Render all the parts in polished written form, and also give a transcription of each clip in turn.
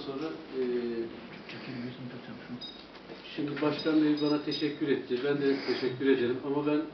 sonra şimdi Başkan Bey bana teşekkür etti. Ben de teşekkür ederim. Ama ben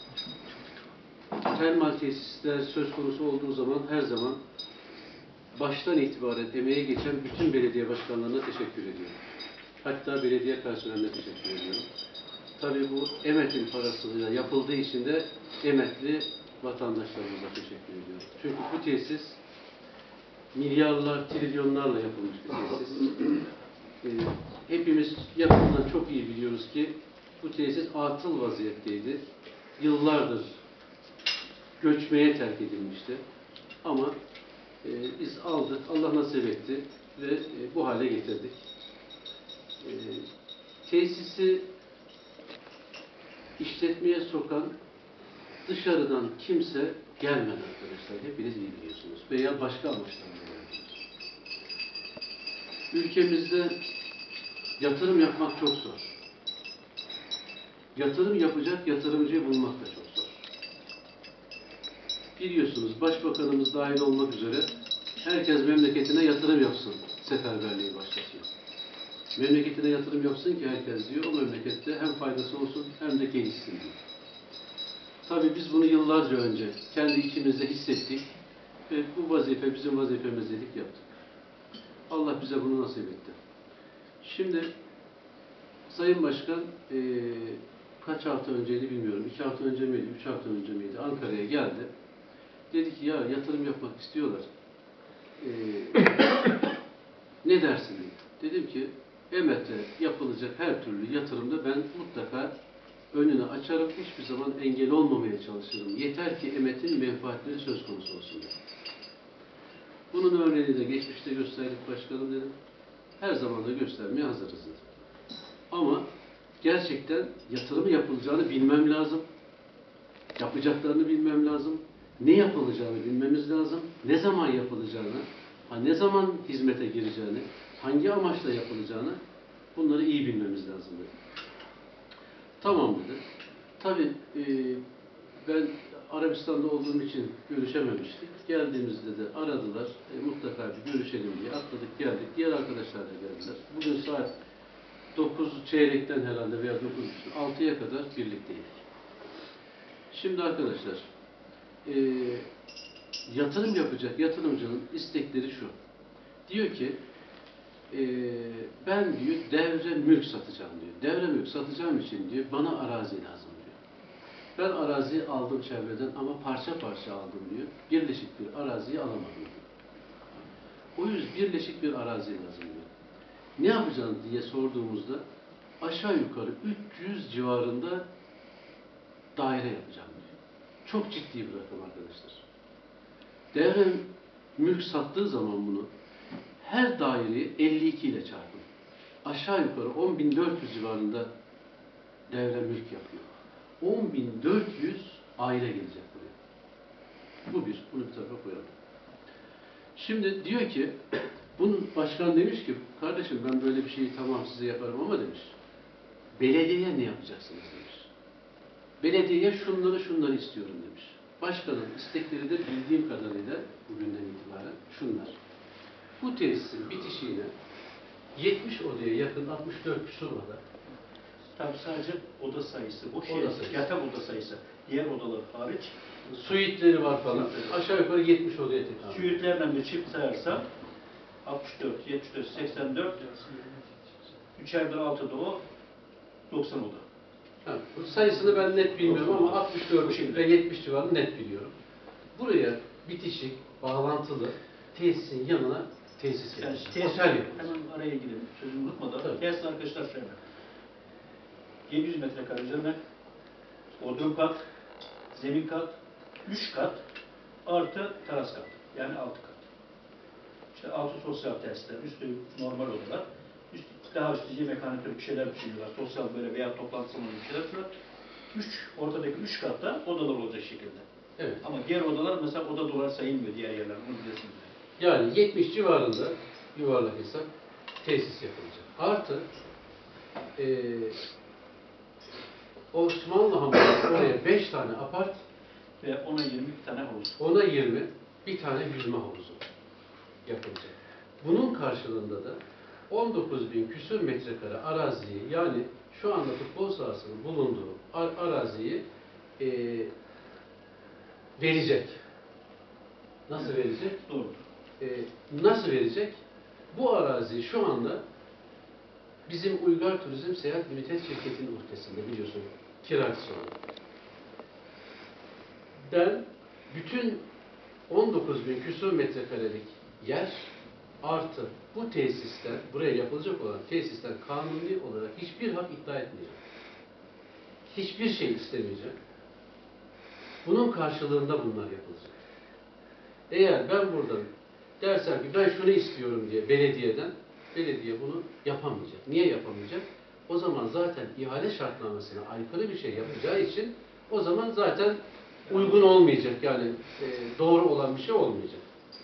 termal tesisler söz konusu olduğu zaman her zaman baştan itibaren emeğe geçen bütün belediye başkanlarına teşekkür ediyorum. Hatta belediye personeline teşekkür ediyorum. Tabii bu Emet'in parasıyla yapıldığı için de Emetli vatandaşlarımıza teşekkür ediyorum. Çünkü bu tesis milyarlar, trilyonlarla yapılmış bir tesis. Hepimiz yakından çok iyi biliyoruz ki bu tesis atıl vaziyetteydi. Yıllardır göçmeye terk edilmişti. Ama biz aldık, Allah nasip etti ve bu hale getirdik. Tesisi işletmeye sokan dışarıdan kimse gelmedi arkadaşlar. Hepiniz iyi biliyorsunuz. Veya başka amaçlarla geldiler. Ülkemizde yatırım yapmak çok zor. Yatırım yapacak yatırımcıyı bulmak da çok zor. Biliyorsunuz Başbakanımız dahil olmak üzere herkes memleketine yatırım yapsın seferberliği başlatıyor. Memleketine yatırım yapsın ki herkes diyor, o memlekette hem faydası olsun hem de gelişsin diyor. Tabii biz bunu yıllarca önce kendi içimizde hissettik ve bu vazife bizim vazifemiz dedik, yaptık. Allah bize bunu nasip etti. Şimdi Sayın Başkan kaç hafta önceydi bilmiyorum, 2 hafta önce miydi, 3 hafta önce miydi, Ankara'ya geldi. Dedi ki ya yatırım yapmak istiyorlar. Ne dersin dedi. Dedim ki Emet'e yapılacak her türlü yatırımda ben mutlaka önünü açarım. Hiçbir zaman engel olmamaya çalışırım. Yeter ki Emet'in menfaatleri söz konusu olsun dedim. Bunun örneğini de geçmişte gösterdik başkanım dedim. Her zaman da göstermeye hazırız dedim. Ama gerçekten yatırımı yapılacağını bilmem lazım. Yapacaklarını bilmem lazım. Ne yapılacağını bilmemiz lazım. Ne zaman yapılacağını, ne zaman hizmete gireceğini, hangi amaçla yapılacağını bunları iyi bilmemiz lazım dedi. Tamam dedi. Tabii ben Arabistan'da olduğum için görüşememiştik. Geldiğimizde de aradılar. Mutlaka bir görüşelim diye atladık geldik. Diğer arkadaşlar da geldiler. Bugün saat 9 çeyrekten herhalde veya 6'ya kadar birlikteydik. Şimdi arkadaşlar yatırım yapacak yatırımcının istekleri şu. Diyor ki ben diyor devre mülk satacağım diyor. Devre mülk satacağım için diyor bana arazi lazım diyor. Ben araziyi aldım çevreden ama parça parça aldım diyor. Birleşik bir araziyi alamadım diyor. O yüzden birleşik bir arazi lazım diyor. Ne yapacaksın diye sorduğumuzda aşağı yukarı 300 civarında daire yapacağım diyor. Çok ciddi bir rakam arkadaşlar. Devre mülk sattığı zaman bunu her daireyi 52 ile çarpın. Aşağı yukarı 10.400 civarında devre mülk yapıyor. 10.400 aile gelecek buraya. Bu bir. Bunu bir tarafa koyalım. Şimdi diyor ki bunun başkan demiş ki kardeşim ben böyle bir şeyi tamam size yaparım ama demiş. Belediyeye ne yapacaksınız demiş. Belediyeye şunları istiyorum demiş. Başkanın istekleri de bildiğim kadarıyla bugünden itibaren şunlar. Bu tesisin bitişiyle 70 odaya yakın 64 küsur oda. Tabii sadece oda sayısı. Bu Oda sayısı. Yatak oda sayısı. Diğer odalar hariç. Suitleri var falan. Aşağı yukarı 70 odaya tekrar. Suitlerden bir çift sayarsam 64, 74, 84 3'erden 6'da o 90 oda. Ha, bu sayısını ben net bilmiyorum ama 64 ve 70 civarını net biliyorum. Buraya bitişik, bağlantılı tesisin yanına tesis Yani yapacağız. Otel yapacağız. Hemen araya girelim. Sözümü unutmadan. Tabii. Tesis arkadaşlar şöyle. 700 metrekare üzerine bodrum kat, zemin kat, 3 kat artı teras kat. Yani 6 kat. İşte 6 sosyal tesisler, üstü normal odalar. Daha üstü yemekhane türü bir şeyler düşünüyorlar. Sosyal böyle veya toplantı salonu bir şeyler düşünüyorlar. Ortadaki 3 katta odalar olacak şekilde. Evet. Ama diğer odalar mesela oda dolar sayılmıyor diğer yerler. Onu bilirsiniz. Yani 70 civarında yuvarlak hesap tesis yapılacak. Artı Osmanlı Hamamı oraya 5 tane apart Ve 10'a 20 bir tane havuz. 10'a 20 bir tane yüzme havuzu yapılacak. Bunun karşılığında da 19 bin küsur metrekare araziyi, yani şu anda futbol sahasının bulunduğu araziyi verecek. Nasıl verecek? Doğru. Nasıl verecek? Bu arazi şu anda bizim Uygar Turizm Seyahat Limited şirketinin ülkesinde, biliyorsun, kiracısı olarak. Ben bütün 19 bin küsur metrekarelik yer artı bu tesisten, buraya yapılacak olan tesisten kanuni olarak hiçbir hak iddia etmeyeceğim. Hiçbir şey istemeyeceğim. Bunun karşılığında bunlar yapılacak. Eğer ben buradan dersem ki ben şunu istiyorum diye belediyeden, belediye bunu yapamayacak. Niye yapamayacak? O zaman zaten ihale şartnamesine aykırı bir şey yapacağı için o zaman zaten uygun olmayacak. Yani doğru olan bir şey olmayacak.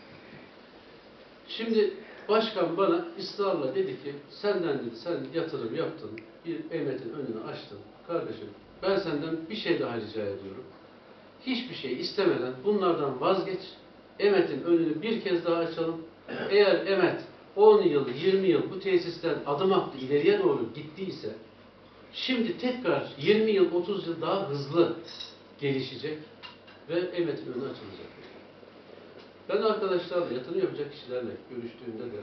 Şimdi başkan bana ısrarla dedi ki senden dedi, sen yatırım yaptın, bir emniyetin önünü açtın. Kardeşim ben senden bir şey daha rica ediyorum. Hiçbir şey istemeden bunlardan vazgeç. Emet'in önünü bir kez daha açalım. Eğer Emet 10 yıl, 20 yıl bu tesisten adım attı, ileriye doğru gittiyse şimdi tekrar 20 yıl, 30 yıl daha hızlı gelişecek ve Emet'in önü açılacak. Ben arkadaşlarla, yatırım yapacak kişilerle görüştüğümde de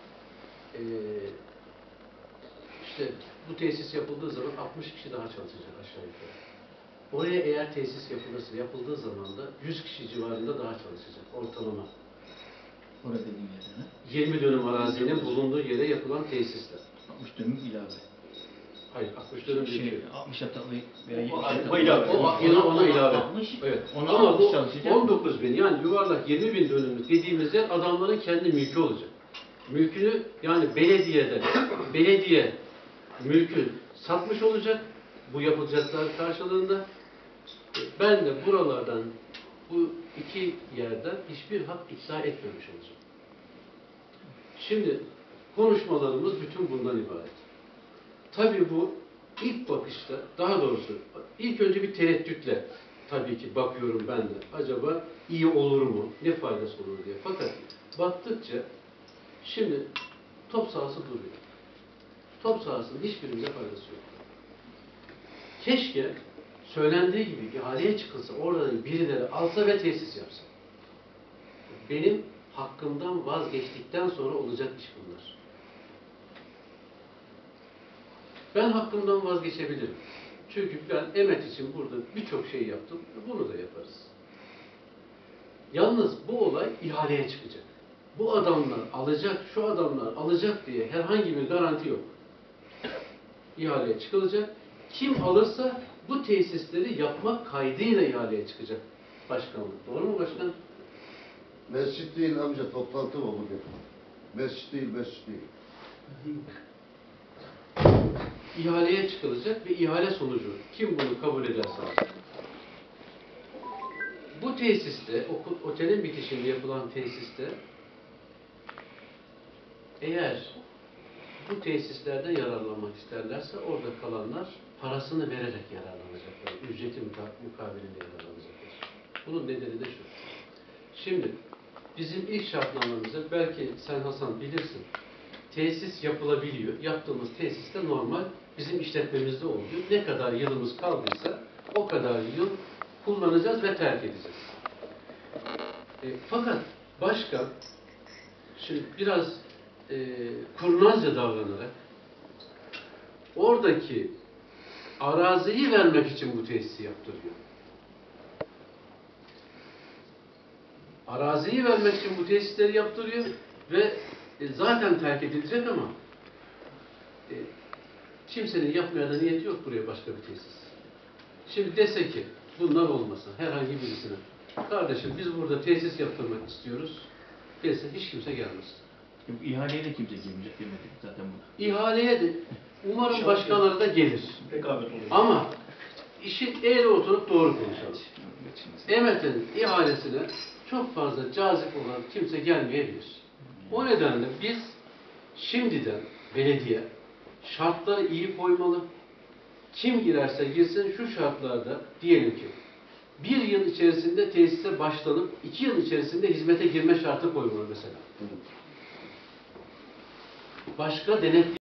işte bu tesis yapıldığı zaman 60 kişi daha çalışacak aşağı yukarı. Oraya eğer tesis yapılırsa, yapıldığı zaman da 100 kişi civarında daha çalışacak ortalama. Orada dediğim yerine. 20 dönüm arazinin bulunduğu yere yapılan tesisler. 60 dönüm ilave. Hayır, 60 dönüm değil. Şey, 60 hattalı veya 70 O hattalı. ilave. Ona ilave. 60, Evet. ona Ama 60 bu çalışacak. 19 bin, yani yuvarlak 20 bin dönümlük dediğimiz yer adamların kendi mülkü olacak. Mülkünü, yani belediye mülkü satmış olacak bu yapılacaklar karşılığında. Ben de buralardan, bu iki yerden hiçbir hak iddia etmemiş olacağım. Şimdi konuşmalarımız bütün bundan ibaret. Tabii bu ilk bakışta, daha doğrusu ilk önce bir tereddütle tabii ki bakıyorum ben de. Acaba iyi olur mu, ne faydası olur diye. Fakat baktıkça şimdi top sahası duruyor. Top sahasının hiçbirimize faydası yok. Keşke söylendiği gibi ihaleye çıkılsa, orada birileri alsa ve tesis yapsa. Benim hakkımdan vazgeçtikten sonra olacak iş bunlar. Ben hakkımdan vazgeçebilirim. Çünkü ben Emet için burada birçok şey yaptım. Bunu da yaparız. Yalnız bu olay ihaleye çıkacak. Bu adamlar alacak, şu adamlar alacak diye herhangi bir garanti yok. İhaleye çıkılacak. Kim alırsa bu tesisleri yapmak kaydıyla ihaleye çıkacak başkanlık. Doğru mu başkan? Mescit değil amca, toplantı var bugün. Mescit değil, mescit değil. İhaleye çıkılacak ve ihale sonucu kim bunu kabul ederse alacak. Bu tesiste, otelin bitişinde yapılan tesiste eğer bu tesislerden yararlanmak isterlerse orada kalanlar parasını vererek yararlanacaklar. Ücreti mukabilinde yararlanacaklar. Bunun nedeni de şu. Şimdi bizim ilk şartnamemizde, belki sen Hasan bilirsin, tesis yapılabiliyor. Yaptığımız tesiste normal bizim işletmemizde oluyor. Ne kadar yılımız kaldıysa o kadar yıl kullanacağız ve terk edeceğiz. Fakat başkan şimdi biraz kurnazca davranarak oradaki araziyi vermek için bu tesisi yaptırıyor. Araziyi vermek için bu tesisleri yaptırıyor ve zaten terk edilecek ama kimsenin yapmaya da niyeti yok buraya başka bir tesis. Şimdi dese ki bunlar olmasa herhangi birisine, kardeşim biz burada tesis yaptırmak istiyoruz dese hiç kimse gelmez. Bu ihaleye de kimse girmeyecek demedik zaten bu. İhaleye de umarım başkaları da gelir. Rekabet oluyor. Ama işin eğri oturup doğru konuşalım. Emet'in ihalesine çok fazla cazip olan kimse gelmeyebilir. O nedenle biz şimdiden belediye şartları iyi koymalı. Kim girerse girsin şu şartlarda, diyelim ki 1 yıl içerisinde tesise başlanıp 2 yıl içerisinde hizmete girme şartı koymalı mesela. Başka denetleyici